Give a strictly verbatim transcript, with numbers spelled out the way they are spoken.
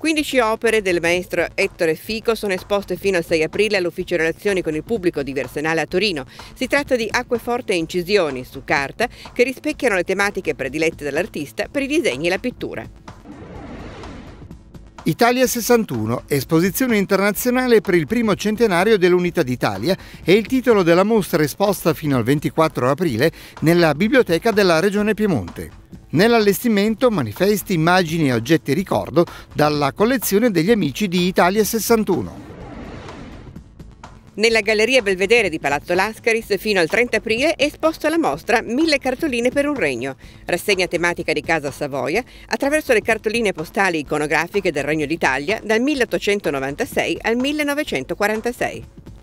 quindici opere del maestro Ettore Fico sono esposte fino al sei aprile all'Ufficio Relazioni con il Pubblico di Versenale a Torino. Si tratta di acqueforti e incisioni su carta che rispecchiano le tematiche predilette dall'artista per i disegni e la pittura. Italia sessantuno, esposizione internazionale per il primo centenario dell'Unità d'Italia, è il titolo della mostra esposta fino al ventiquattro aprile nella Biblioteca della Regione Piemonte. Nell'allestimento manifesti, immagini e oggetti ricordo dalla collezione degli amici di Italia sessantuno. Nella Galleria Belvedere di Palazzo Lascaris fino al trenta aprile è esposta la mostra Mille cartoline per un regno, rassegna tematica di Casa Savoia attraverso le cartoline postali iconografiche del Regno d'Italia dal milleottocentonovantasei al millenovecentoquarantasei.